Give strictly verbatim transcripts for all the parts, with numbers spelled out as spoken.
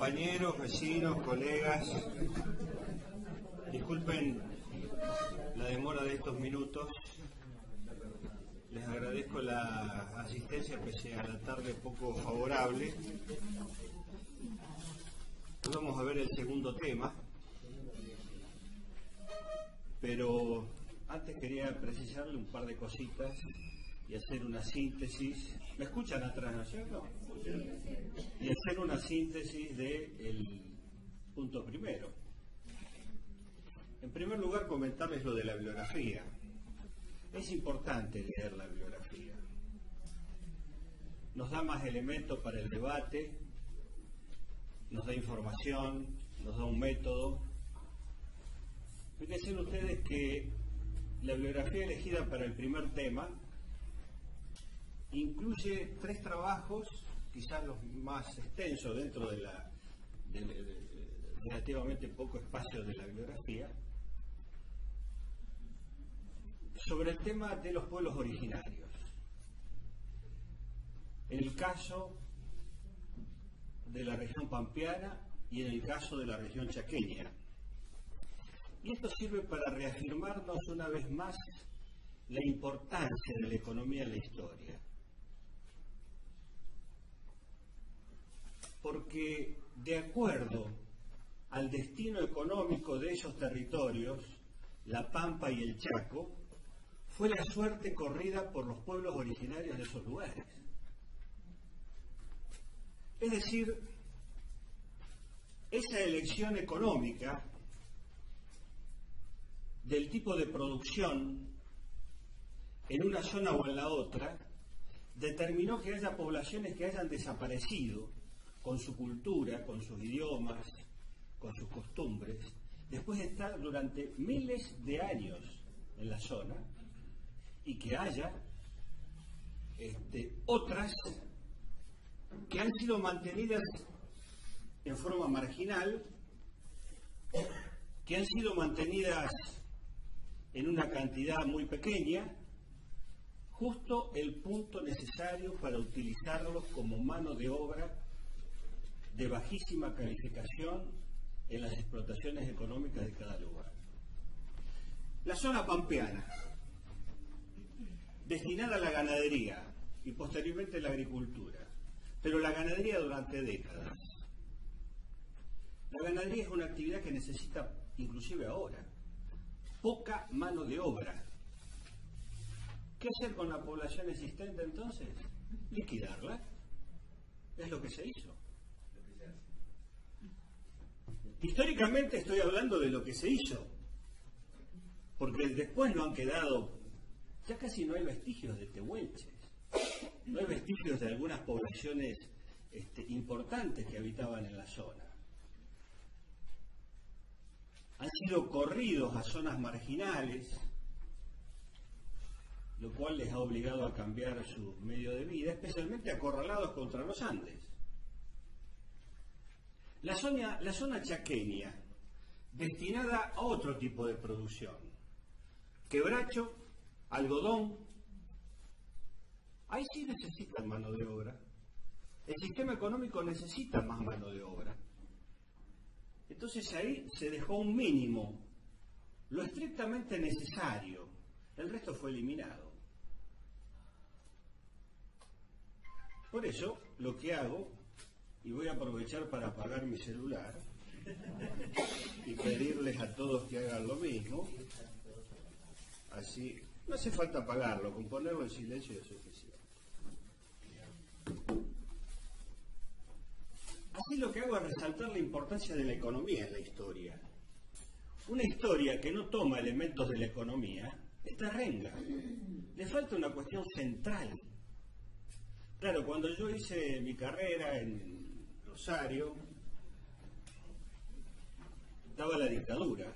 compañeros, vecinos, colegas, disculpen la demora de estos minutos. Les agradezco la asistencia pese a la tarde poco favorable. Hoy vamos a ver el segundo tema, pero antes quería precisarle un par de cositas y hacer una síntesis. ¿Me escuchan atrás, no es cierto? Y hacer una síntesis del punto primero. En primer lugar, comentarles lo de la bibliografía. Es importante leer la bibliografía. Nos da más elementos para el debate, nos da información, nos da un método. Fíjense ustedes que la bibliografía elegida para el primer tema incluye tres trabajos, quizás los más extensos dentro de la de, de, de, relativamente poco espacio de la bibliografía, sobre el tema de los pueblos originarios. En el caso de la región pampeana y en el caso de la región chaqueña. Y esto sirve para reafirmarnos una vez más la importancia de la economía en la historia. Porque de acuerdo al destino económico de esos territorios, la Pampa y el Chaco, fue la suerte corrida por los pueblos originarios de esos lugares. Es decir, esa elección económica del tipo de producción en una zona o en la otra determinó que haya poblaciones que hayan desaparecido con su cultura, con sus idiomas, con sus costumbres, después de estar durante miles de años en la zona, y que haya este, otras que han sido mantenidas en forma marginal, que han sido mantenidas en una cantidad muy pequeña, justo el punto necesario para utilizarlos como mano de obra de bajísima calificación en las explotaciones económicas de cada lugar. La zona pampeana, destinada a la ganadería y posteriormente a la agricultura, pero la ganadería durante décadas. La ganadería es una actividad que necesita, inclusive ahora, poca mano de obra. ¿Qué hacer con la población existente entonces? Liquidarla. Es lo que se hizo. Históricamente estoy hablando de lo que se hizo, porque después no han quedado, ya casi no hay vestigios de tehuelches, no hay vestigios de algunas poblaciones este, importantes que habitaban en la zona. Han sido corridos a zonas marginales, lo cual les ha obligado a cambiar su medio de vida, especialmente acorralados contra los Andes. La zona, la zona chaqueña, destinada a otro tipo de producción, quebracho, algodón, ahí sí necesitan mano de obra. El sistema económico necesita más mano de obra. Entonces ahí se dejó un mínimo, lo estrictamente necesario, el resto fue eliminado. Por eso lo que hago, y voy a aprovechar para apagar mi celular y pedirles a todos que hagan lo mismo, así, no hace falta apagarlo, con ponerlo en silencio es suficiente. Así lo que hago es resaltar la importancia de la economía en la historia. Una historia que no toma elementos de la economía es terrenga. Le falta una cuestión central. Claro, cuando yo hice mi carrera en Rosario, estaba la dictadura.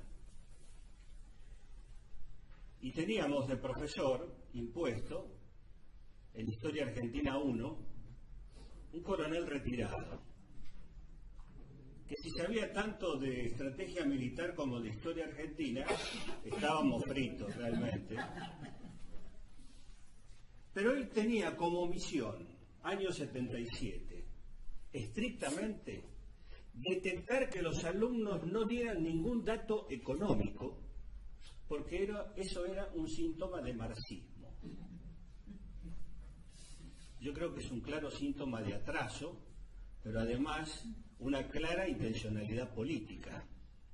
Y teníamos de profesor impuesto, en Historia Argentina uno, un coronel retirado, que si sabía tanto de estrategia militar como de historia argentina, estábamos fritos realmente. Pero él tenía como misión, año setenta y siete, estrictamente, detectar que los alumnos no dieran ningún dato económico, porque era, eso era un síntoma de marxismo. Yo creo que es un claro síntoma de atraso, pero además una clara intencionalidad política.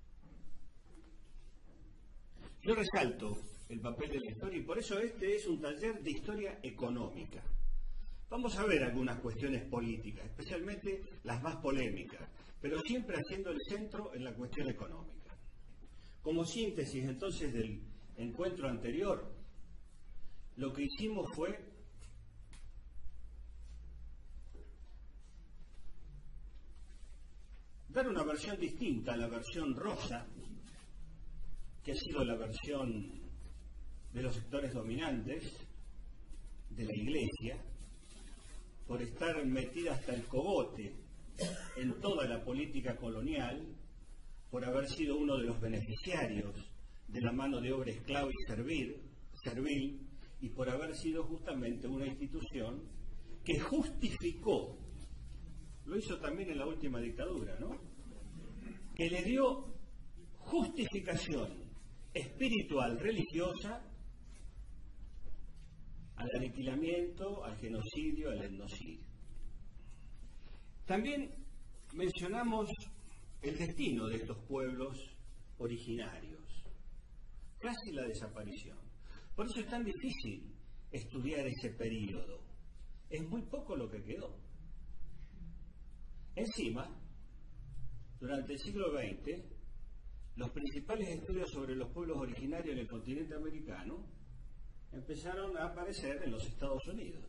Yo resalto el papel de la historia y por eso este es un taller de historia económica. Vamos a ver algunas cuestiones políticas, especialmente las más polémicas, pero siempre haciendo el centro en la cuestión económica. Como síntesis entonces del encuentro anterior, lo que hicimos fue dar una versión distinta a la versión rosa, que ha sido la versión de los sectores dominantes de la Iglesia, por estar metida hasta el cogote en toda la política colonial, por haber sido uno de los beneficiarios de la mano de obra esclava y servil, servil, y por haber sido justamente una institución que justificó, lo hizo también en la última dictadura, ¿no?, que le dio justificación espiritual, religiosa, al aniquilamiento, al genocidio, al etnocidio. También mencionamos el destino de estos pueblos originarios, casi la desaparición. Por eso es tan difícil estudiar ese período. Es muy poco lo que quedó. Encima, durante el siglo veinte, los principales estudios sobre los pueblos originarios en el continente americano empezaron a aparecer en los Estados Unidos,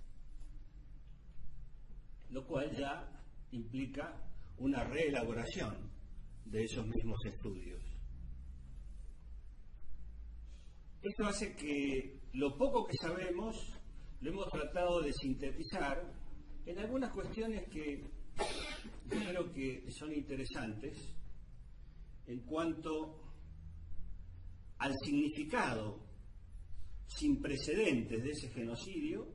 lo cual ya implica una reelaboración de esos mismos estudios. Esto hace que lo poco que sabemos lo hemos tratado de sintetizar en algunas cuestiones que yo creo que son interesantes en cuanto al significado sin precedentes de ese genocidio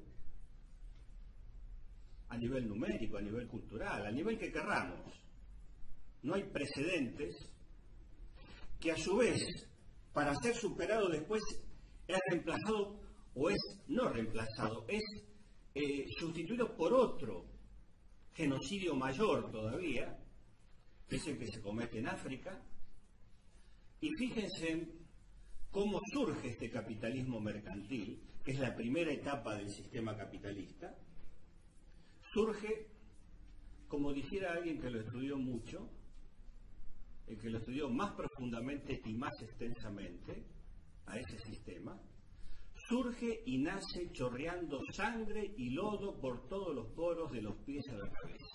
a nivel numérico, a nivel cultural, a nivel que querramos. No hay precedentes que a su vez, para ser superado después, es reemplazado o es no reemplazado, es eh, sustituido por otro genocidio mayor todavía, que es el que se comete en África. Y fíjense cómo surge este capitalismo mercantil, que es la primera etapa del sistema capitalista. Surge, como dijera alguien que lo estudió mucho, el que lo estudió más profundamente y más extensamente a ese sistema, surge y nace chorreando sangre y lodo por todos los poros de los pies a la cabeza.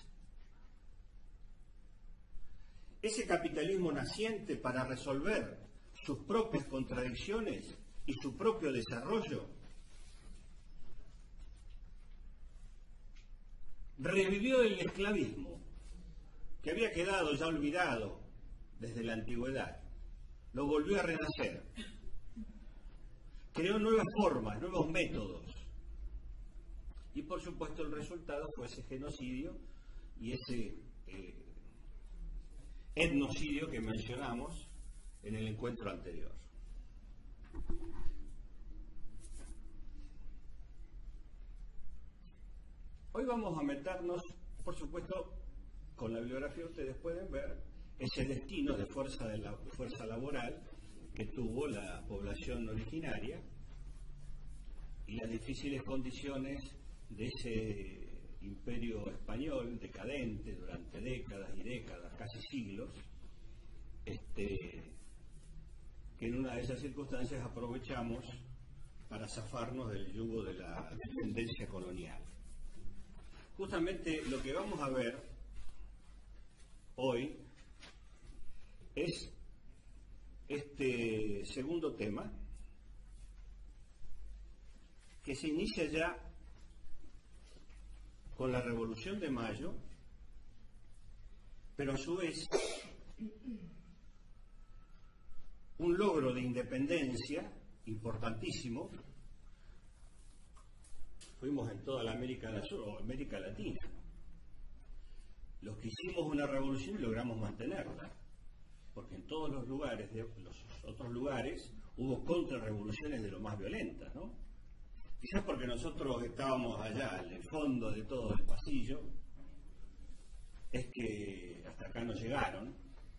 Ese capitalismo naciente, para resolver sus propias contradicciones y su propio desarrollo, revivió el esclavismo, que había quedado ya olvidado desde la antigüedad, lo volvió a renacer, creó nuevas formas, nuevos métodos, y por supuesto el resultado fue ese genocidio y ese eh, etnocidio que mencionamos en el encuentro anterior. Hoy vamos a meternos, por supuesto, con la bibliografía ustedes pueden ver ese destino de fuerza, de la, fuerza laboral que tuvo la población originaria y las difíciles condiciones de ese imperio español decadente durante décadas y décadas, casi siglos, este, que en una de esas circunstancias aprovechamos para zafarnos del yugo de la dependencia colonial. Justamente lo que vamos a ver hoy es este segundo tema, que se inicia ya con la Revolución de Mayo, pero a su vez un logro de independencia importantísimo. Fuimos en toda la América del Sur o América Latina. los que hicimos una revolución y logramos mantenerla, porque en todos los lugares, de los otros lugares, hubo contrarrevoluciones de lo más violentas, ¿no? Quizás porque nosotros estábamos allá, en el fondo de todo el pasillo, es que hasta acá no llegaron,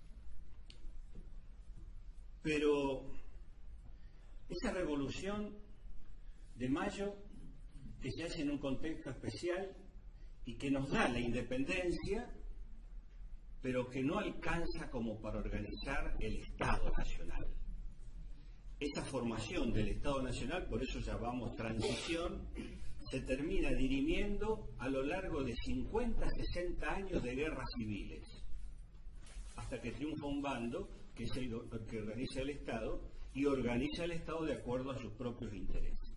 pero esa revolución de mayo, que se hace en un contexto especial y que nos da la independencia, pero que no alcanza como para organizar el Estado Nacional. Esa formación del Estado Nacional, por eso llamamos transición, se termina dirimiendo a lo largo de cincuenta, sesenta años de guerras civiles, hasta que triunfa un bando, que es el que organiza el Estado, y organiza el Estado de acuerdo a sus propios intereses.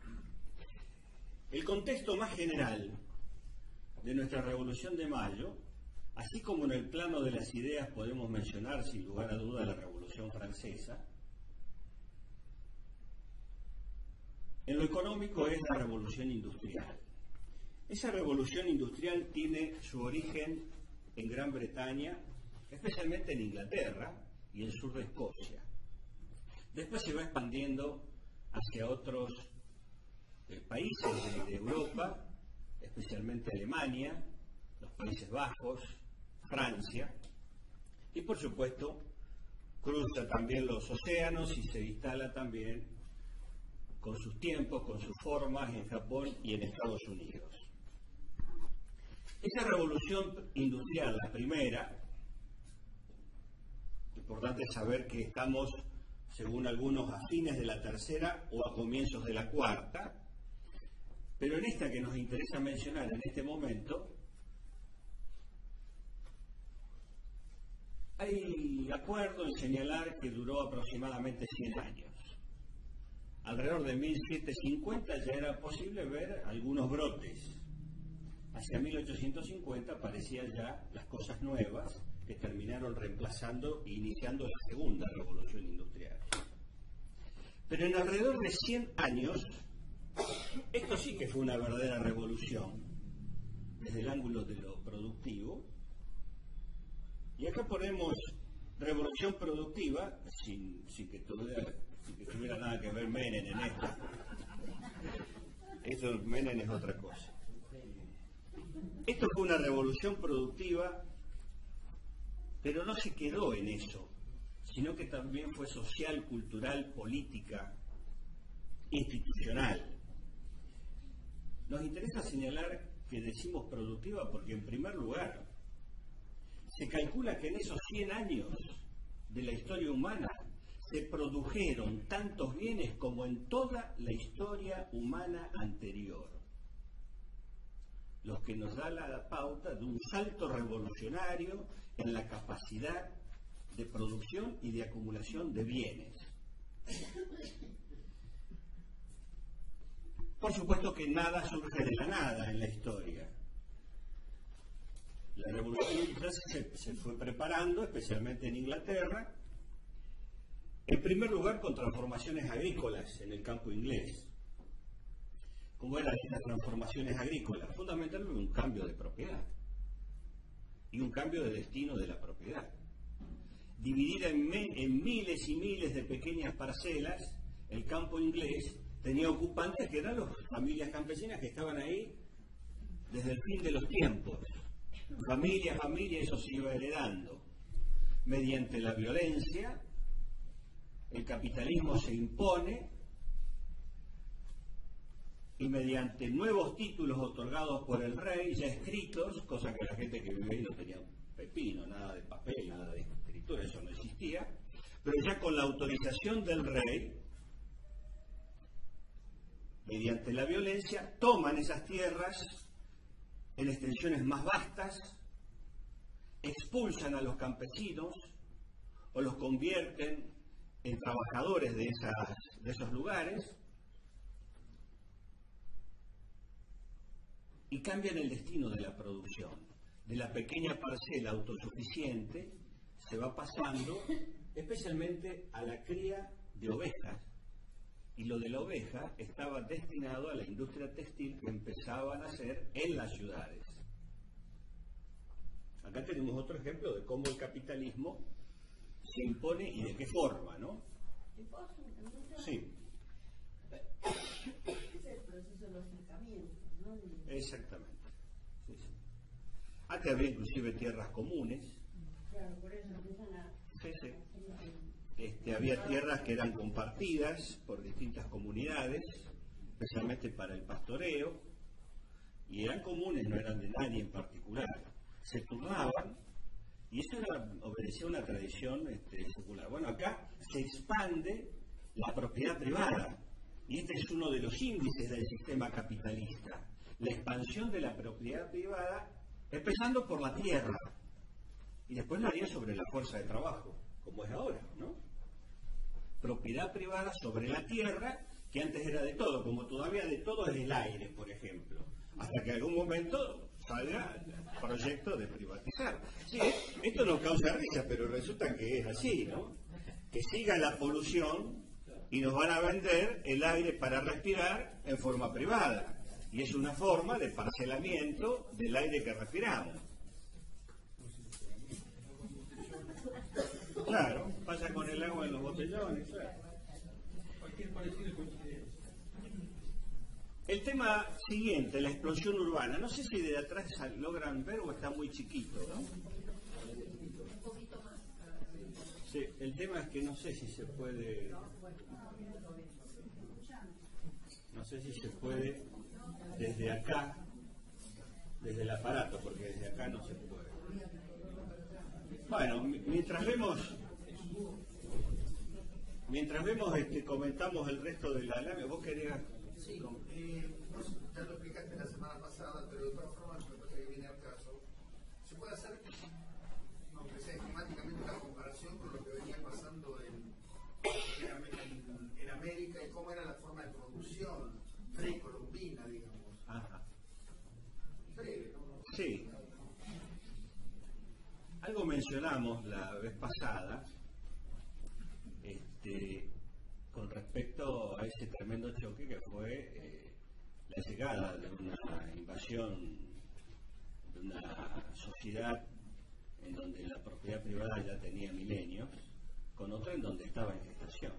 El contexto más general de nuestra Revolución de Mayo, así como en el plano de las ideas podemos mencionar sin lugar a duda la Revolución Francesa, en lo económico es la Revolución Industrial. Esa Revolución Industrial tiene su origen en Gran Bretaña, especialmente en Inglaterra y el sur de Escocia. Después se va expandiendo hacia otros eh, países de, de Europa, especialmente Alemania, los Países Bajos, Francia, y por supuesto cruza también los océanos y se instala también con sus tiempos, con sus formas en Japón y en Estados Unidos. Esa revolución industrial, la primera, importante saber que estamos, según algunos, a fines de la tercera o a comienzos de la cuarta, pero en esta que nos interesa mencionar en este momento, hay acuerdo en señalar que duró aproximadamente cien años. Alrededor de mil setecientos cincuenta ya era posible ver algunos brotes. Hacia mil ochocientos cincuenta aparecían ya las cosas nuevas que terminaron reemplazando e iniciando la segunda revolución industrial. Pero en alrededor de cien años, esto sí que fue una verdadera revolución, desde el ángulo de lo productivo. Y acá ponemos revolución productiva, sin, sin, que, tuviera, sin que tuviera nada que ver Menem en esto. Eso, Menem es otra cosa. Esto fue una revolución productiva, pero no se quedó en eso, sino que también fue social, cultural, política, institucional. Nos interesa señalar que decimos productiva porque, en primer lugar, se calcula que en esos cien años de la historia humana se produjeron tantos bienes como en toda la historia humana anterior, lo que nos da la pauta de un salto revolucionario en la capacidad de producción y de acumulación de bienes. Por supuesto que nada surge de la nada en la historia. La revolución industrial se, se fue preparando, especialmente en Inglaterra, en primer lugar con transformaciones agrícolas en el campo inglés. ¿Cómo eran estas transformaciones agrícolas? Fundamentalmente un cambio de propiedad y un cambio de destino de la propiedad. Dividida en, me, en miles y miles de pequeñas parcelas, el campo inglés tenía ocupantes que eran las familias campesinas que estaban ahí desde el fin de los tiempos. Familia a familia, eso se iba heredando. Mediante la violencia, el capitalismo se impone y mediante nuevos títulos otorgados por el rey, ya escritos, cosa que la gente que vive ahí no tenía pepino, nada de papel, nada de escritura, eso no existía, pero ya con la autorización del rey, mediante la violencia, toman esas tierras en extensiones más vastas, expulsan a los campesinos o los convierten en trabajadores de, esas, de esos lugares y cambian el destino de la producción. De la pequeña parcela autosuficiente se va pasando especialmente a la cría de ovejas. Y lo de la oveja estaba destinado a la industria textil que empezaba a nacer en las ciudades. Acá tenemos otro ejemplo de cómo el capitalismo se impone y de qué forma, ¿no? Sí. Es el proceso de los acercamientos, ¿no? Exactamente. Sí, sí. Antes había inclusive tierras comunes. Claro, por eso empiezan a... Sí, sí. Este, había tierras que eran compartidas por distintas comunidades, especialmente para el pastoreo, y eran comunes, no eran de nadie en particular. Se turnaban, y eso era, obedecía a una tradición este, secular. Bueno, acá se expande la propiedad privada, y este es uno de los índices del sistema capitalista, la expansión de la propiedad privada, empezando por la tierra, y después lo haría sobre la fuerza de trabajo, como es ahora, ¿no? Propiedad privada sobre la tierra, que antes era de todo, como todavía de todo es el aire, por ejemplo, hasta que en algún momento salga el proyecto de privatizar. Sí, esto nos causa risa, pero resulta que es así, ¿no? Que siga la polución y nos van a vender el aire para respirar en forma privada. Y es una forma de parcelamiento del aire que respiramos. Claro, pasa con el agua en los botellones, claro. El tema siguiente, la explosión urbana. No sé si de atrás logran ver o está muy chiquito, ¿no? Sí, el tema es que no sé si se puede... No sé si se puede desde acá, desde el aparato, porque desde acá no se puede. Bueno, mientras vemos... Mientras vemos, este, comentamos el resto de la lámina. ¿Vos querías...? Sí, eh, vos ya lo explicaste la semana pasada, pero de todas formas me parece que viene al caso. ¿Se puede hacer, aunque sea esquemáticamente, una comparación con lo que venía pasando en, en, en América y cómo era la forma de producción precolombina, digamos? Ajá. Breve, ¿no? Sí. Algo mencionamos la vez pasada, este, con respecto a ese tremendo choque que fue eh, la llegada de una invasión de una sociedad en donde la propiedad privada ya tenía milenios, con otra en donde estaba en gestación.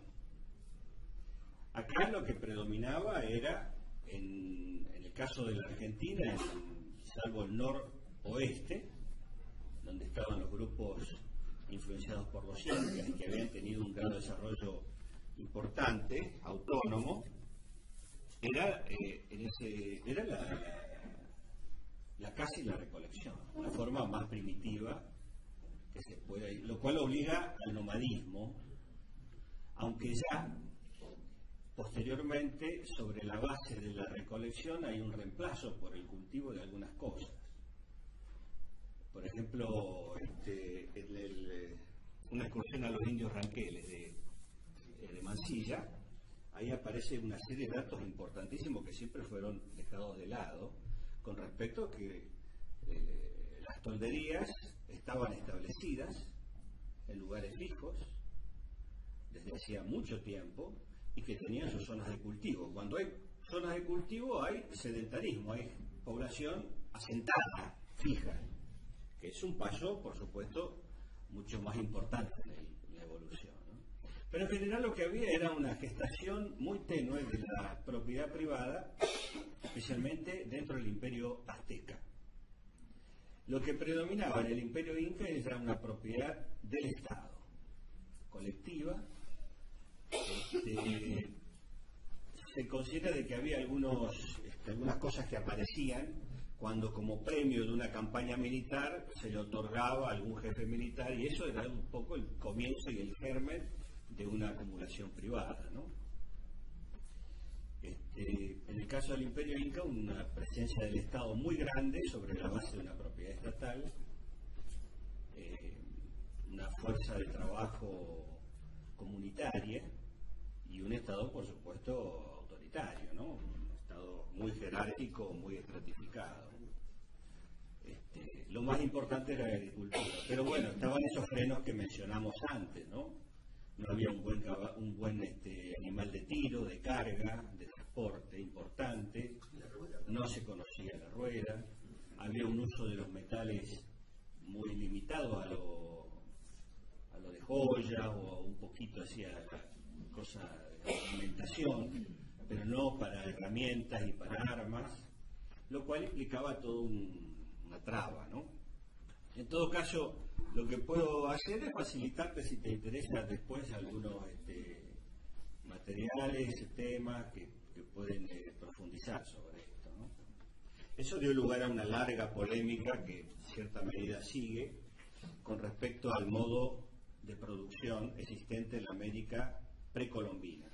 Acá lo que predominaba era, en, en el caso de la Argentina, en, salvo el noroeste, donde estaban los grupos influenciados por los incas y que habían tenido un gran desarrollo importante, autónomo, era, eh, en ese, era la, la caza y la recolección, la forma más primitiva que se puede, lo cual obliga al nomadismo, aunque ya posteriormente sobre la base de la recolección hay un reemplazo por el cultivo de algunas cosas. Por ejemplo, este, el, el, una excursión a los indios ranqueles de, de Mansilla, ahí aparece una serie de datos importantísimos que siempre fueron dejados de lado, con respecto a que eh, las tolderías estaban establecidas en lugares fijos desde hacía mucho tiempo y que tenían sus zonas de cultivo. Cuando hay zonas de cultivo hay sedentarismo, hay población asentada, fija, que es un paso, por supuesto, mucho más importante en la evolución, ¿no? Pero en general lo que había era una gestación muy tenue de la propiedad privada, especialmente dentro del imperio azteca. Lo que predominaba en el imperio inca era una propiedad del Estado, colectiva. Este, se considera de que había algunos, este, algunas cosas que aparecían cuando como premio de una campaña militar se le otorgaba a algún jefe militar, y eso era un poco el comienzo y el germen de una acumulación privada, ¿no? Este, en el caso del Imperio Inca, una presencia del Estado muy grande sobre la base de una propiedad estatal, eh, una fuerza de trabajo comunitaria y un Estado, por supuesto, autoritario, ¿no? Un Estado muy jerárquico, muy estratificado. Este, lo más importante era la agricultura, pero bueno, estaban esos frenos que mencionamos antes, ¿no? No había un buen, un buen este, animal de tiro, de carga, de transporte importante, no se conocía la rueda, había un uso de los metales muy limitado a lo, a lo de joyas o un poquito hacia cosas de alimentación, pero no para herramientas y para armas, lo cual implicaba toda un, una traba, ¿no? En todo caso, lo que puedo hacer es facilitarte, si te interesa después, algunos este, materiales, temas que, que pueden eh, profundizar sobre esto, ¿no? Eso dio lugar a una larga polémica que en cierta medida sigue con respecto al modo de producción existente en la América precolombina.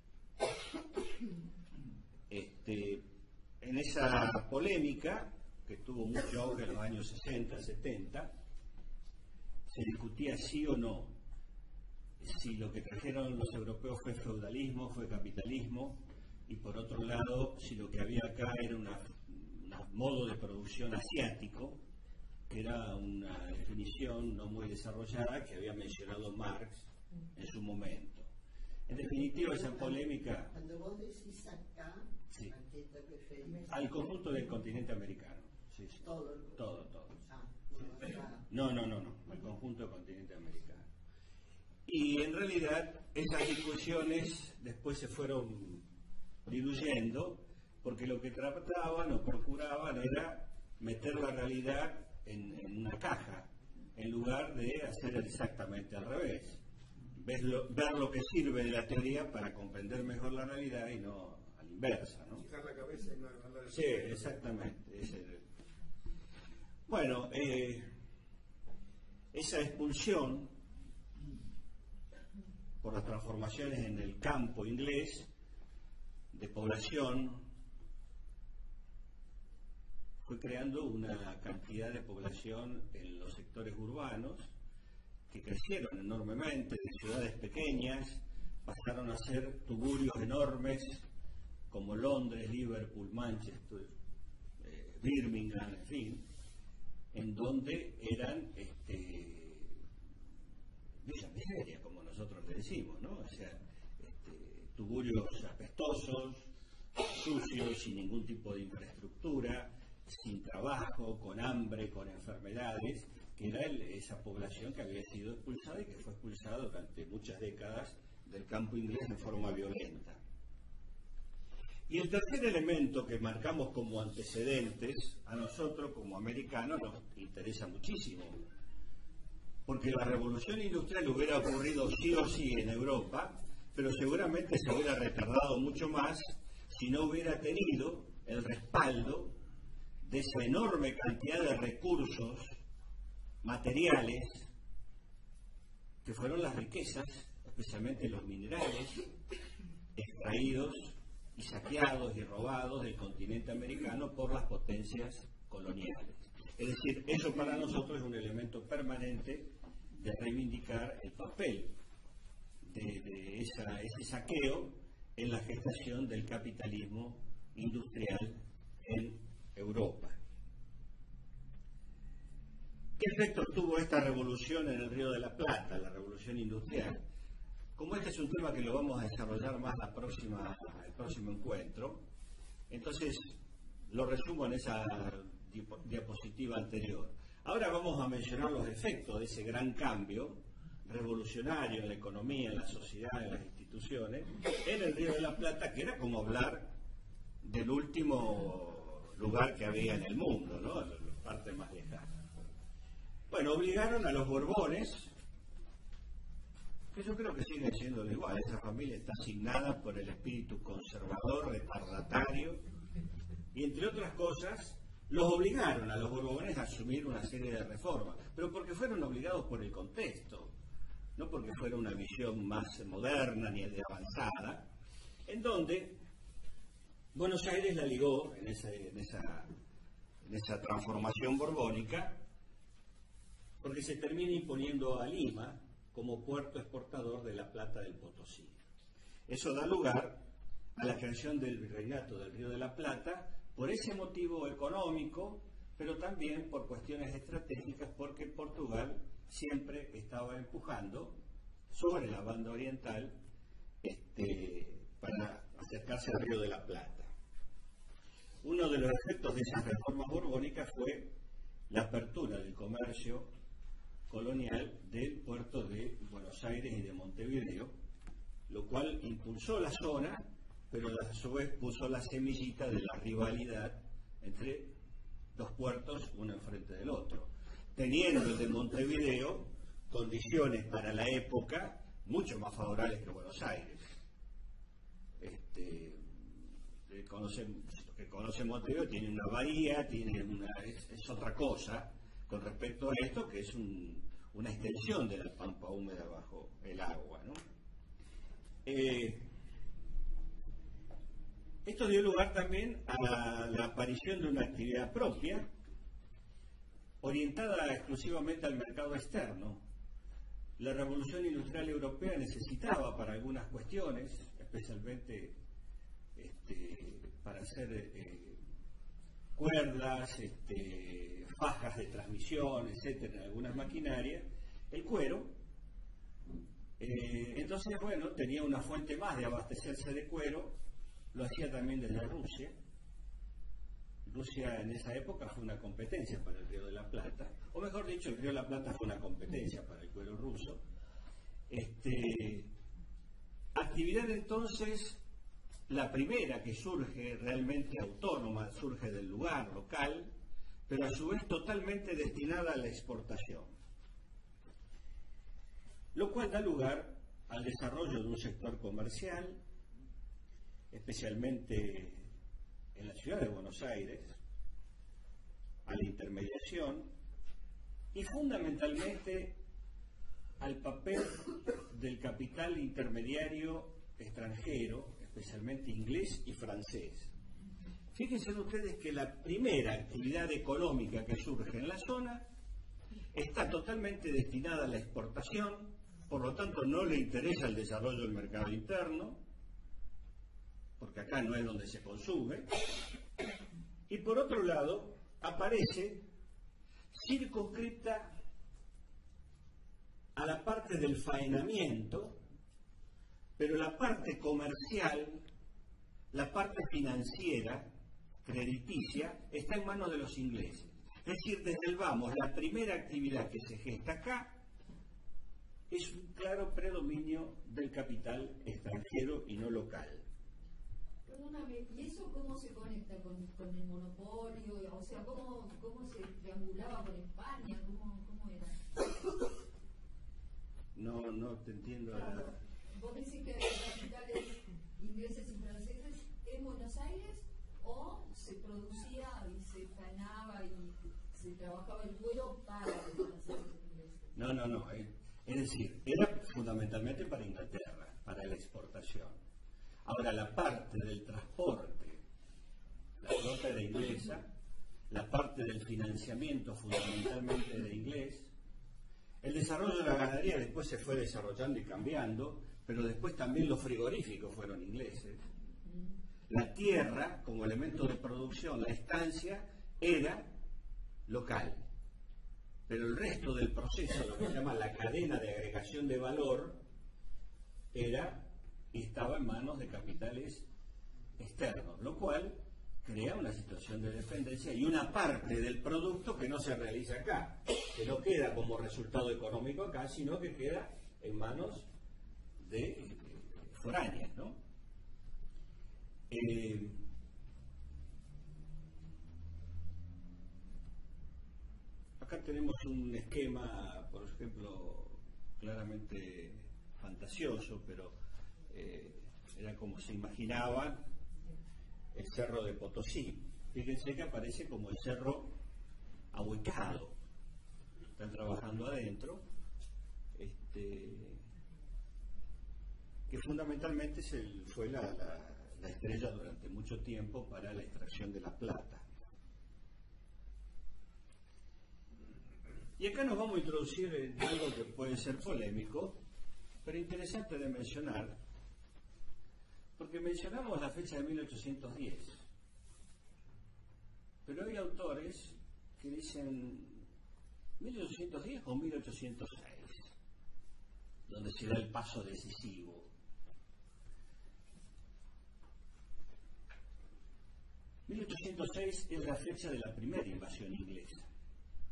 Este, en esa polémica, que tuvo mucho auge en los años sesenta, setenta, se discutía sí o no si lo que trajeron los europeos fue feudalismo, fue capitalismo, y por otro lado, si lo que había acá era un modo de producción asiático, que era una definición no muy desarrollada que había mencionado Marx en su momento. En definitiva, esa polémica... Cuando vos decís acá, sí, ¿a qué te referís? al conjunto del continente americano. Sí, sí. Todo, todo, todo. Ah, no, acá. No, no, no, no, al conjunto del continente americano. Y en realidad esas discusiones después se fueron diluyendo, porque lo que trataban o procuraban era meter la realidad en, en una caja, en lugar de hacer exactamente al revés. Ver lo, ver lo que sirve de la teoría para comprender mejor la realidad y no a la inversa, ¿no? Fijar la cabeza y no andar de... Sí, exactamente. Ese... Bueno, eh, esa expulsión por las transformaciones en el campo inglés de población fue creando una cantidad de población en los sectores urbanos que crecieron enormemente, de ciudades pequeñas pasaron a ser tugurios enormes como Londres, Liverpool, Manchester, eh, Birmingham, en fin, en donde eran este, villa miseria, como nosotros le decimos, ¿no? O sea, este, tugurios apestosos, sucios, sin ningún tipo de infraestructura, sin trabajo, con hambre, con enfermedades, que era el, esa población que había sido expulsada y que fue expulsada durante muchas décadas del campo inglés en forma violenta. Y el tercer elemento que marcamos como antecedentes, a nosotros como americanos nos interesa muchísimo, porque la revolución industrial hubiera ocurrido sí o sí en Europa, pero seguramente se hubiera retardado mucho más si no hubiera tenido el respaldo de esa enorme cantidad de recursos materiales que fueron las riquezas, especialmente los minerales, extraídos y saqueados y robados del continente americano por las potencias coloniales. Es decir, eso para nosotros es un elemento permanente de reivindicar el papel de, de esa, ese saqueo en la gestación del capitalismo industrial en Europa. ¿Qué efectos tuvo esta revolución en el Río de la Plata, la revolución industrial? Como este es un tema que lo vamos a desarrollar más la próxima, el próximo encuentro, entonces lo resumo en esa diapositiva anterior. Ahora vamos a mencionar los efectos de ese gran cambio revolucionario en la economía, en la sociedad, en las instituciones, en el Río de la Plata, que era como hablar del último lugar que había en el mundo, ¿no? La parte más lejana. Bueno, obligaron a los Borbones, que yo creo que siguen siendo igual, esa familia está asignada por el espíritu conservador, retardatario, y entre otras cosas, los obligaron a los Borbones a asumir una serie de reformas, pero porque fueron obligados por el contexto, no porque fuera una visión más moderna ni de avanzada, en donde Buenos Aires la ligó en, ese, en, esa, en esa transformación borbónica, porque se termina imponiendo a Lima como puerto exportador de la plata del Potosí. Eso da lugar a la creación del virreinato del Río de la Plata por ese motivo económico, pero también por cuestiones estratégicas, porque Portugal siempre estaba empujando sobre la banda oriental este, para acercarse al Río de la Plata. Uno de los efectos de esas reformas borbónicas fue la apertura del comercio colonial del puerto de Buenos Aires y de Montevideo, lo cual impulsó la zona, pero a su vez puso la semillita de la rivalidad entre dos puertos uno enfrente del otro, teniendo el de Montevideo condiciones para la época mucho más favorables que Buenos Aires. Este, que conocen, que conocen Montevideo tiene una bahía, tiene una, es, es otra cosa con respecto a esto, que es un, una extensión de la pampa húmeda bajo el agua, ¿no? Eh, esto dio lugar también a la aparición de una actividad propia, orientada exclusivamente al mercado externo. La revolución industrial europea necesitaba para algunas cuestiones, especialmente este, para hacer eh, cuerdas, este, fajas de transmisión, etcétera, en algunas maquinarias, el cuero. Eh, entonces, bueno, tenía una fuente más de abastecerse de cuero, lo hacía también desde Rusia. Rusia en esa época fue una competencia para el Río de la Plata, o mejor dicho, el Río de la Plata fue una competencia para el cuero ruso. Este, actividad entonces, la primera que surge realmente autónoma, surge del lugar local, pero a su vez totalmente destinada a la exportación, lo cual da lugar al desarrollo de un sector comercial, especialmente en la ciudad de Buenos Aires, a la intermediación y fundamentalmente al papel del capital intermediario extranjero, especialmente inglés y francés. Fíjense ustedes que la primera actividad económica que surge en la zona está totalmente destinada a la exportación, por lo tanto no le interesa el desarrollo del mercado interno, porque acá no es donde se consume, y por otro lado aparece circunscripta a la parte del faenamiento, pero la parte comercial, la parte financiera, crediticia, está en manos de los ingleses. Es decir, desde el vamos, la primera actividad que se gesta acá es un claro predominio del capital extranjero y no local. Perdóname, ¿y eso cómo se conecta con, con el monopolio? O sea, ¿cómo, cómo se triangulaba con España? ¿Cómo, cómo era? No, no te entiendo. Claro. La... ¿Vos decís que los capitales ingleses y franceses en Buenos Aires o se producía y se faenaba y se trabajaba el cuero para los franceses e ingleses? No, no, no. Es, es decir, era fundamentalmente para Inglaterra, para la exportación. Ahora, la parte del transporte, la flota era inglesa, la parte del financiamiento fundamentalmente de inglés. El desarrollo de la ganadería después se fue desarrollando y cambiando, pero después también los frigoríficos fueron ingleses. La tierra, como elemento de producción, la estancia, era local. Pero el resto del proceso, lo que se llama la cadena de agregación de valor, era y estaba en manos de capitales externos, lo cual crea una situación de dependencia y una parte del producto que no se realiza acá, que no queda como resultado económico acá, sino que queda en manos de eh, foráneas, ¿no? Eh, acá tenemos un esquema, por ejemplo, claramente fantasioso, pero eh, era como se imaginaban el cerro de Potosí. Fíjense que aparece como el cerro ahuecado. Están trabajando adentro, este, que fundamentalmente es el, fue la, la, la estrella durante mucho tiempo para la extracción de la plata. Y acá nos vamos a introducir en algo que puede ser polémico, pero interesante de mencionar, porque mencionamos la fecha de mil ochocientos diez, pero hay autores que dicen mil ochocientos diez o mil ochocientos seis, donde se da el paso decisivo. mil ochocientos seis es la fecha de la primera invasión inglesa.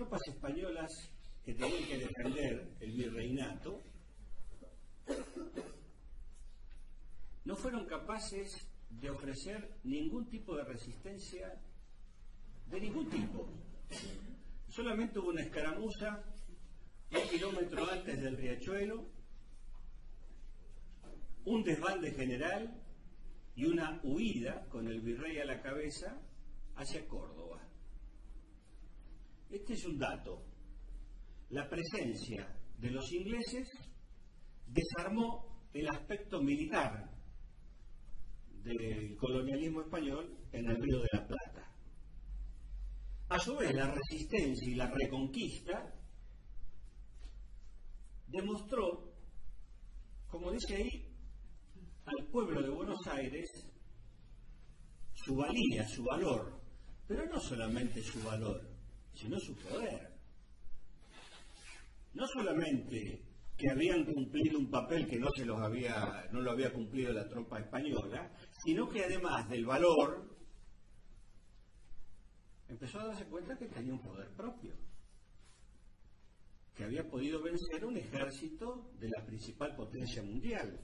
tropas españolas que tenían que defender el virreinato no fueron capaces de ofrecer ningún tipo de resistencia, de ningún tipo. Solamente hubo una escaramuza un kilómetro antes del riachuelo, un desbande general y una huida con el virrey a la cabeza hacia Córdoba. Este es un dato. La presencia de los ingleses desarmó el aspecto militar del colonialismo español en el Río de la Plata. A su vez, la resistencia y la reconquista demostró, como dice ahí, al pueblo de Buenos Aires su valía, su valor, pero no solamente su valor, sino su poder. No solamente que habían cumplido un papel que no se los había, no lo había cumplido la tropa española, sino que además del valor, empezó a darse cuenta que tenía un poder propio, que había podido vencer un ejército de la principal potencia mundial.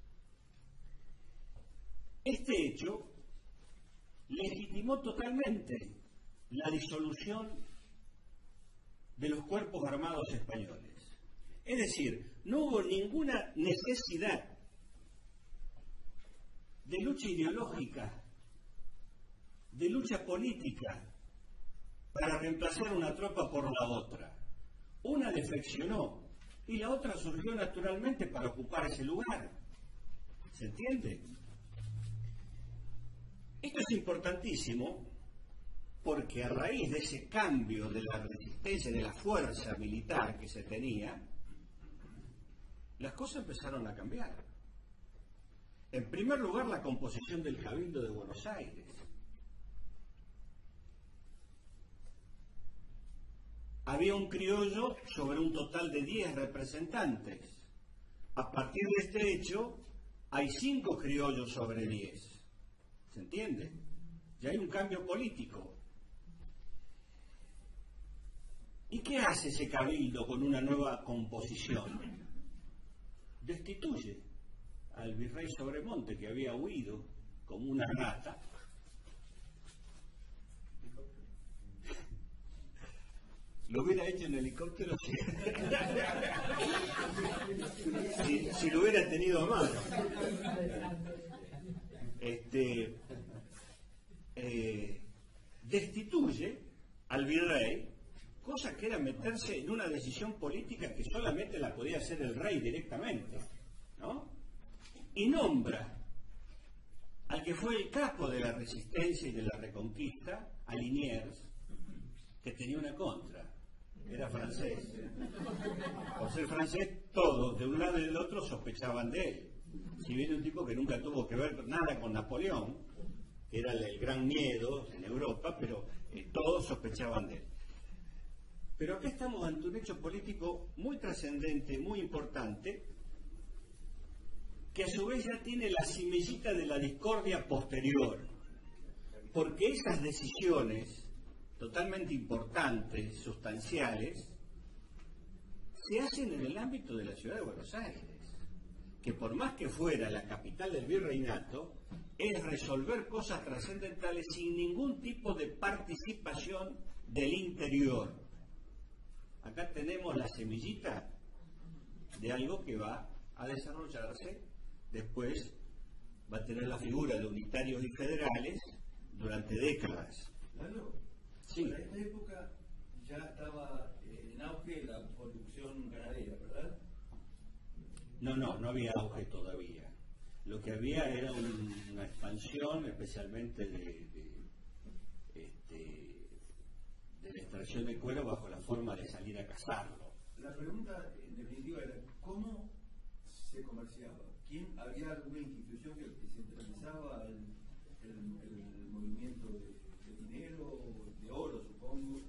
Este hecho legitimó totalmente la disolución de los cuerpos armados españoles. Es decir, no hubo ninguna necesidad de lucha ideológica, de lucha política, para reemplazar una tropa por la otra. Una defeccionó y la otra surgió naturalmente para ocupar ese lugar. ¿Se entiende? Esto es importantísimo porque a raíz de ese cambio de la resistencia, de la fuerza militar que se tenía, las cosas empezaron a cambiar. En primer lugar, la composición del Cabildo de Buenos Aires. Había un criollo sobre un total de diez representantes. A partir de este hecho, hay cinco criollos sobre diez. ¿Se entiende? Ya hay un cambio político. ¿Y qué hace ese cabildo con una nueva composición? Destituye al virrey Sobremonte, que había huido como una rata. Lo hubiera hecho en helicóptero si, si, si lo hubiera tenido a mano. Este, eh, destituye al virrey, cosa que era meterse en una decisión política que solamente la podía hacer el rey directamente, ¿no? Y nombra al que fue el capo de la resistencia y de la reconquista, a Liniers, que tenía una contra, era francés. Por ser francés, todos, de un lado y del otro, sospechaban de él. Si viene un tipo que nunca tuvo que ver nada con Napoleón, que era el, el gran miedo en Europa, pero eh, todos sospechaban de él. Pero acá estamos ante un hecho político muy trascendente, muy importante, que a su vez ya tiene la semillita de la discordia posterior, porque esas decisiones totalmente importantes, sustanciales, se hacen en el ámbito de la ciudad de Buenos Aires, que por más que fuera la capital del virreinato, es resolver cosas trascendentales sin ningún tipo de participación del interior. Acá tenemos la semillita de algo que va a desarrollarse, después va a tener la figura de unitarios y federales durante décadas. Claro. Sí. En esta época ya estaba eh, en auge la producción ganadera, ¿verdad? No, no, no había auge todavía. Lo que había era un, una expansión, especialmente de, de, este, de la extracción de cuero bajo la forma de salir a cazarlo. La pregunta en definitiva era, ¿cómo se comerciaba? ¿Quién, había alguna institución que centralizaba el, el, el movimiento de, de dinero, de oro, supongo?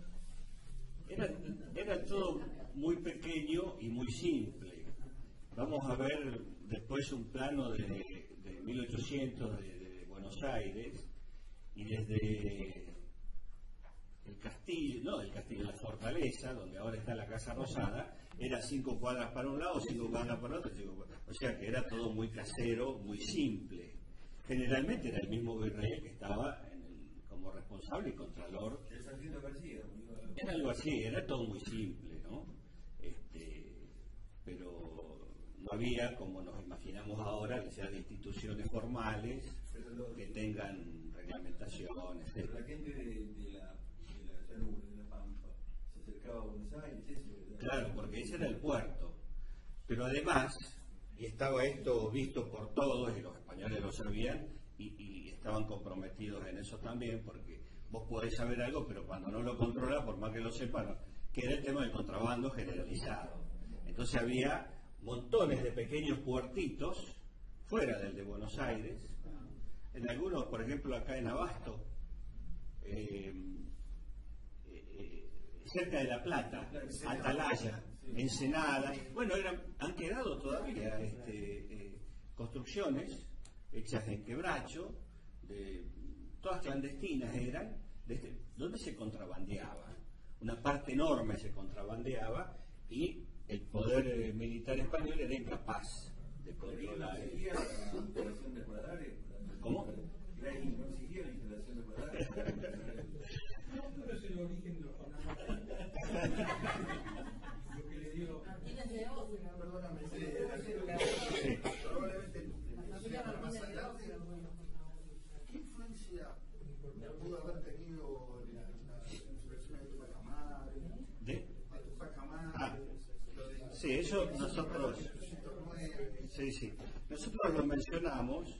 Era, era todo muy pequeño y muy simple. Vamos a ver después un plano de, de mil ochocientos de, de Buenos Aires, y desde el castillo, no el castillo, la fortaleza, donde ahora está la Casa Rosada, era cinco cuadras para un lado, cinco cuadras para otro, cinco cuadras. O sea que era todo muy casero, muy simple. Generalmente era el mismo virrey que estaba en el, como responsable y contralor. El sargento García. Era algo así, era todo muy simple, ¿no? Este, pero no había, como nos imaginamos ahora, que sean instituciones formales, que tengan reglamentaciones. Pero la gente de, de, la, de la llanura, de la Pampa, se acercaba a Buenos Aires, eso, ¿verdad? Claro, porque ese era el puerto. Pero además, y estaba esto visto por todos, y los españoles lo sabían, y, y estaban comprometidos en eso también, porque vos podés saber algo, pero cuando no lo controlas, por más que lo sepan, que era el tema del contrabando generalizado. Entonces había montones de pequeños puertitos fuera del de Buenos Aires, en algunos, por ejemplo, acá en Abasto, eh, eh, cerca de La Plata, Atalaya, Ensenada, bueno, eran, han quedado todavía este, eh, construcciones hechas en quebracho, de, todas clandestinas eran, desde, donde se contrabandeaba. Una parte enorme se contrabandeaba y el poder eh, militar español era incapaz de controlar. ¿No exigía la instalación de radares? ¿Cómo? ¿No exigía la instalación de radares? No es el origen de los panamá. Lo que le dio. Perdóname, Sí. probablemente llegar más adelante. ¿Qué influencia pudo haber tenido la, la insurrección de Tupac Amaru? ¿De? A Tupac Amaru, Ah. lo de- Sí, eso nosotros, ciento nueve. sí, sí, nosotros lo mencionamos,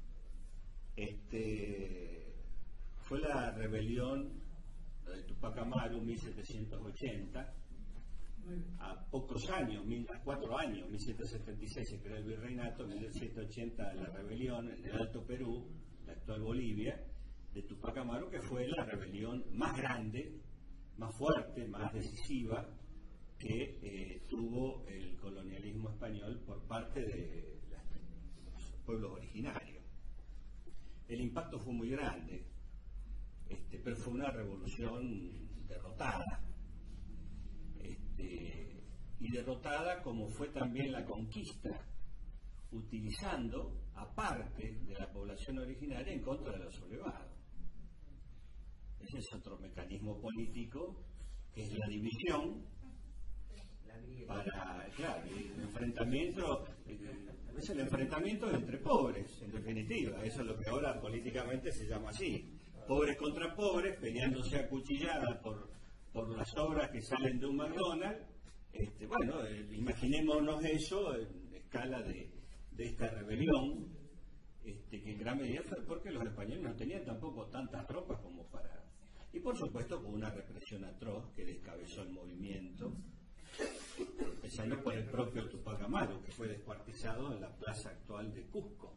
este, fue la rebelión de Tupac Amaru, mil setecientos ochenta, a pocos años, mil, a cuatro años, mil setecientos setenta y seis se creó el virreinato, mil setecientos ochenta la rebelión en el Alto Perú, la actual Bolivia, de Tupac Amaru, que fue la rebelión más grande, más fuerte, más decisiva que eh, tuvo el colonialismo español por parte de las- los pueblos originarios. El impacto fue muy grande, este, pero fue una revolución derrotada. Este, y derrotada como fue también la conquista, utilizando a parte de la población originaria en contra de los sublevados. Ese es otro mecanismo político, que es la división para, claro, el enfrentamiento, eh, es el enfrentamiento entre pobres, en definitiva, eso es lo que ahora políticamente se llama así, pobres contra pobres, peleándose a cuchilladas por, por las obras que salen de un McDonald's. Este, bueno, eh, imaginémonos eso en escala de, de esta rebelión, este, que en gran medida fue porque los españoles no tenían tampoco tantas tropas como para... Y por supuesto con una represión atroz que descabezó el movimiento, empezando por el propio Tupac Amaru, que fue descuartizado en la plaza actual de Cusco.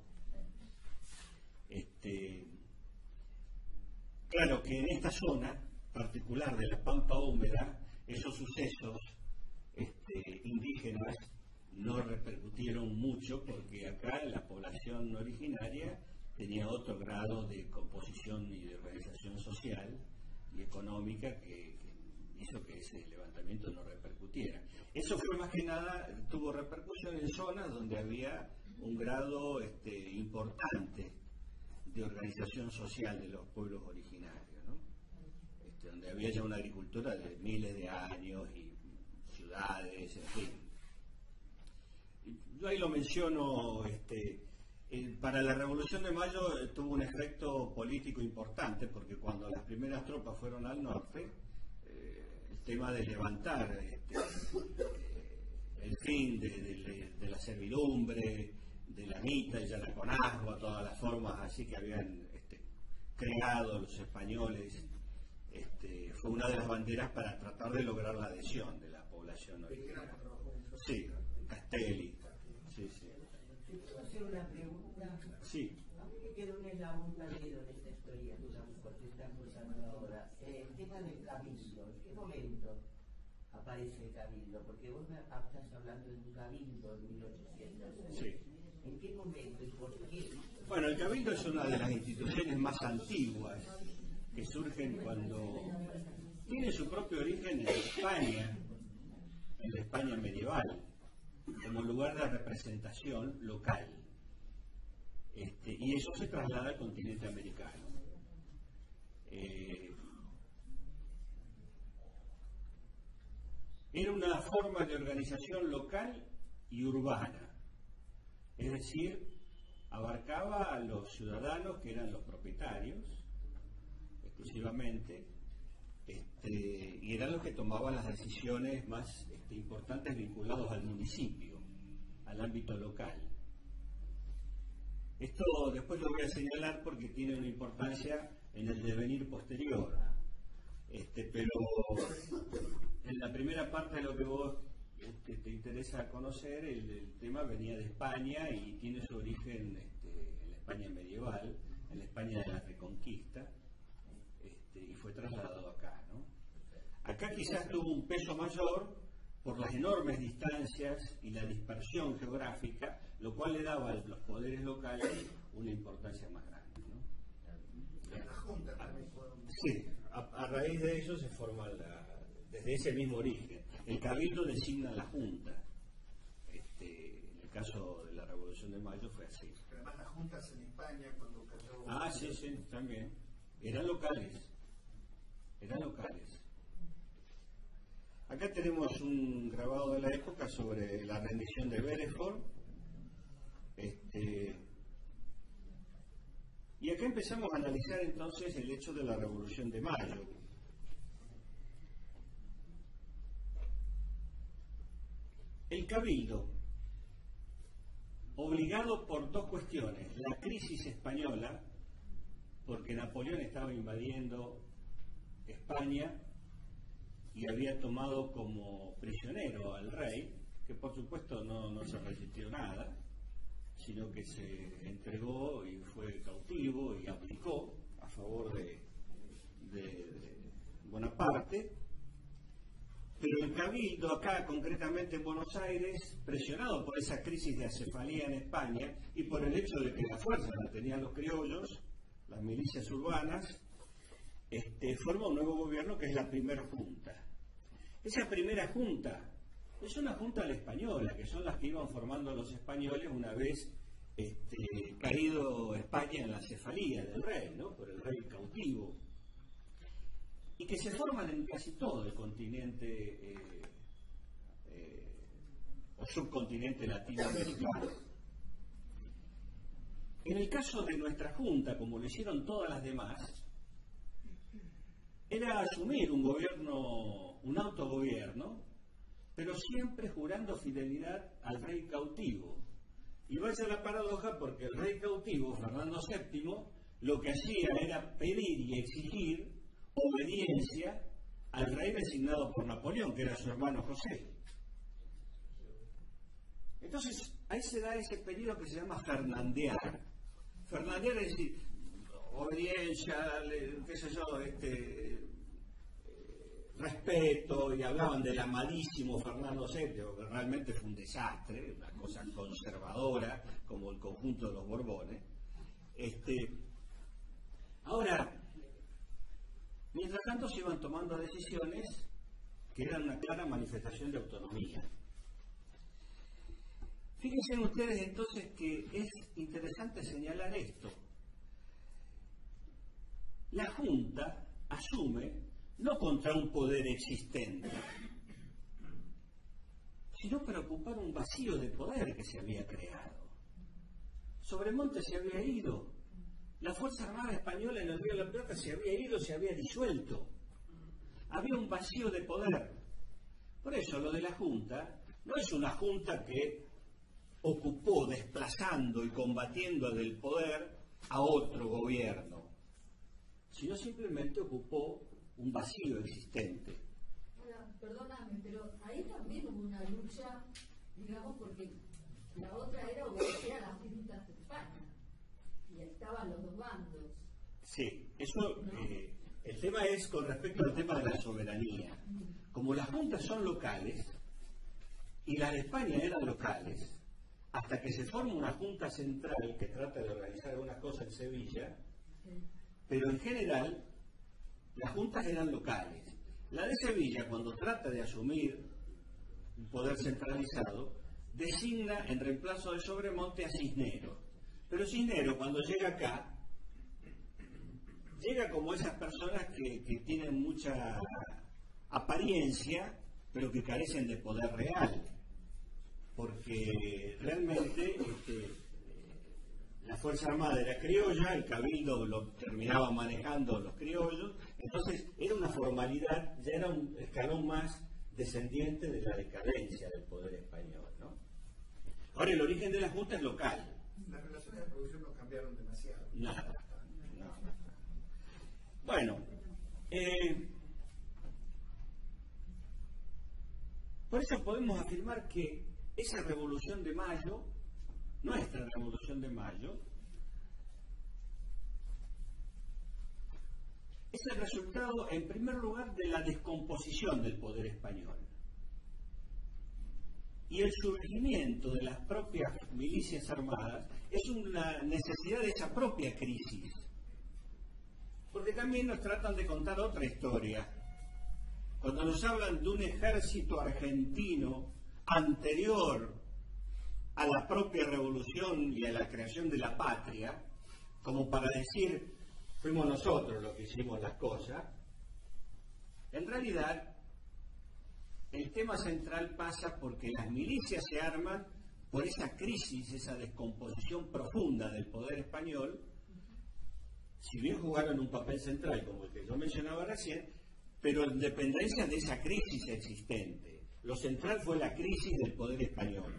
Este, claro que en esta zona particular de la Pampa Húmeda, esos sucesos este, indígenas no repercutieron mucho porque acá la población originaria tenía otro grado de composición y de organización social y económica que, que hizo que ese levantamiento no repercutiera. Eso fue más que nada, tuvo repercusión en zonas donde había un grado este, importante de organización social de los pueblos originarios, ¿no? Este, donde había ya una agricultura de miles de años y ciudades, en fin. Yo ahí lo menciono, este, eh, para la Revolución de Mayo eh, tuvo un efecto político importante, porque cuando las primeras tropas fueron al norte, eh, el tema de levantar este, eh, el fin de, de- de la servidumbre, de la mita, el yanaconazgo, todas las formas así que habían este, creado los españoles, este, fue una de las banderas para tratar de lograr la adhesión de la población original. Sí, Castelli. Sí, sí. ¿Te puedo hacer una pregunta? Sí. A mí me queda un eslabón perdido en esta historia que estamos que estamos usando ahora. Eh, el tema del cabildo. ¿En qué momento aparece el cabildo? Porque vos me estás hablando de un cabildo en mil ochocientos. Sí. ¿En qué momento y por qué? Bueno, el Cabildo es una de las instituciones más antiguas que surgen cuando tiene su propio origen en España, en la España medieval, como lugar de representación local. Este, y eso se traslada al continente americano. Eh, era una forma de organización local y urbana, es decir, abarcaba a los ciudadanos que eran los propietarios exclusivamente, este, y eran los que tomaban las decisiones más este, importantes vinculados al municipio, al ámbito local. Esto después lo voy a señalar porque tiene una importancia en el devenir posterior, este, pero en la primera parte de lo que vos este, te interesa conocer, el, el tema venía de España y tiene su origen este, en la España medieval, en la España de la Reconquista, este, y fue trasladado acá, ¿no? Acá quizás tuvo un peso mayor por las enormes distancias y la dispersión geográfica, lo cual le daba a los poderes locales una importancia más grande, ¿no? La Junta también fue un... Sí, a, a raíz de eso se forma la, desde ese mismo origen. El Cabildo designa la Junta. Este, en el caso de la Revolución de Mayo fue así. Pero además las juntas en España cuando cayó... Ah, sí, sí, también. Eran locales. Eran locales. Acá tenemos un grabado de la época sobre la rendición de Belfort. Este, y acá empezamos a analizar entonces el hecho de la Revolución de Mayo. El Cabildo, obligado por dos cuestiones: la crisis española, porque Napoleón estaba invadiendo España y había tomado como prisionero al rey, que por supuesto no, no se resistió nada, sino que se entregó y fue cautivo y abdicó a favor de, de, de Bonaparte. Pero el Cabildo acá, concretamente en Buenos Aires, presionado por esa crisis de acefalía en España y por el hecho de que la fuerza la tenían los criollos, las milicias urbanas, este, forma un nuevo gobierno que es la primera junta. Esa primera junta es una junta a la española, que son las que iban formando los españoles una vez este, caído España en la cefalía del rey, ¿no? Por el rey cautivo, y que se forman en casi todo el continente eh, eh, o subcontinente latinoamericano. En el caso de nuestra junta, como lo hicieron todas las demás, era asumir un gobierno, un autogobierno, pero siempre jurando fidelidad al rey cautivo. Y vaya la paradoja, porque el rey cautivo, Fernando séptimo, lo que hacía era pedir y exigir obediencia al rey designado por Napoleón, que era su hermano José. Entonces, ahí se da ese periodo que se llama fernandear. Fernandear es decir, obediencia, qué sé yo, este, eh, respeto, y hablaban del amadísimo Fernando séptimo, que realmente fue un desastre, una cosa conservadora, como el conjunto de los Borbones. Este, ahora, mientras tanto se iban tomando decisiones que eran una clara manifestación de autonomía. Fíjense ustedes entonces que es interesante señalar esto. La Junta asume no contra un poder existente, sino para ocupar un vacío de poder que se había creado. Sobremonte se había ido. La Fuerza Armada Española en el Río de la Plata se había ido, se había disuelto. Había un vacío de poder. Por eso lo de la Junta no es una Junta que ocupó desplazando y combatiendo del poder a otro gobierno, sino simplemente ocupó un vacío existente. Ahora, perdóname, pero ahí también hubo una lucha, digamos, porque la otra era obedecer a las juntas de España. Y estaban los dos bandos. Sí, eso, ¿no? eh, el tema es con respecto al tema de la soberanía. Como las juntas son locales, y las de España eran locales, hasta que se forma una junta central que trata de organizar una cosa en Sevilla, sí. Pero en general las juntas eran locales. La de Sevilla, cuando trata de asumir un poder centralizado, designa en reemplazo de Sobremonte a Cisneros. Pero Cisneros, cuando llega acá, llega como esas personas que, que tienen mucha apariencia, pero que carecen de poder real. Porque realmente este, la Fuerza Armada era criolla, el cabildo lo terminaba manejando los criollos, entonces era una formalidad, ya era un escalón más descendiente de la decadencia del poder español, ¿no? Ahora, el origen de la Junta es local. Las relaciones de producción no cambiaron demasiado. Nada. No. Bueno, eh, por eso podemos afirmar que esa Revolución de Mayo, nuestra Revolución de Mayo, es el resultado, en primer lugar, de la descomposición del poder español y el surgimiento de las propias milicias armadas es una necesidad de esa propia crisis, porque también nos tratan de contar otra historia. Cuando nos hablan de un ejército argentino anterior a la propia revolución y a la creación de la patria, como para decir fuimos nosotros los que hicimos las cosas, en realidad el tema central pasa porque las milicias se arman por esa crisis, esa descomposición profunda del poder español. Si bien jugaron un papel central como el que yo mencionaba recién, pero en dependencia de esa crisis existente. Lo central fue la crisis del poder español.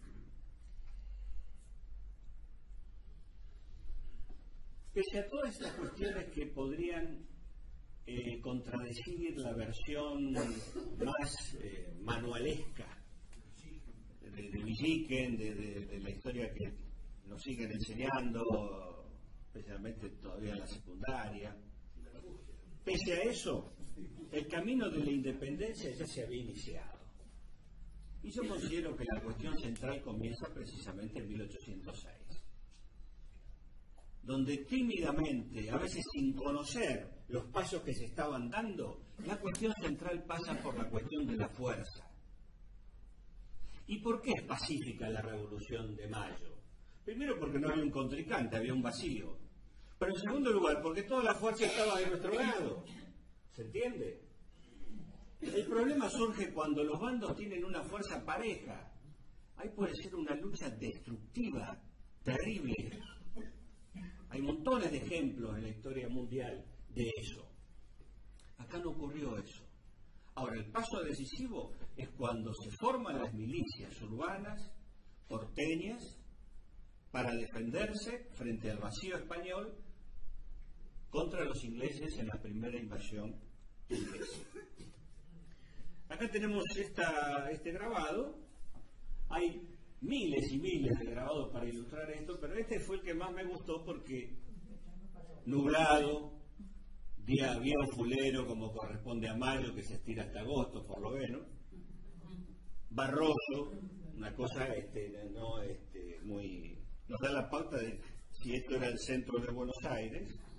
Pese a todas estas cuestiones que podrían eh, contradecir la versión más eh, manualesca de, de Villiquen, de, de, de la historia que nos siguen enseñando, especialmente todavía en la secundaria, pese a eso, el camino de la independencia ya se había iniciado. Y yo considero que la cuestión central comienza precisamente en mil ochocientos seis, donde tímidamente, a veces sin conocer los pasos que se estaban dando, la cuestión central pasa por la cuestión de la fuerza. ¿Y por qué es pacífica la Revolución de Mayo? Primero porque no había un contrincante, había un vacío. Pero en segundo lugar, porque toda la fuerza estaba de nuestro lado. ¿Se entiende? El problema surge cuando los bandos tienen una fuerza pareja. Ahí puede ser una lucha destructiva, terrible. Hay montones de ejemplos en la historia mundial de eso. Acá no ocurrió eso. Ahora, el paso decisivo es cuando se forman las milicias urbanas, porteñas, para defenderse frente al vacío español contra los ingleses en la primera invasión inglesa. Acá tenemos esta, este grabado. Hay miles y miles de grabados para ilustrar esto, pero este fue el que más me gustó porque nublado, día bien fulero como corresponde a mayo, que se estira hasta agosto por lo menos, barroso, una cosa este, no este, muy... nos da la pauta de si esto era el centro de Buenos Aires,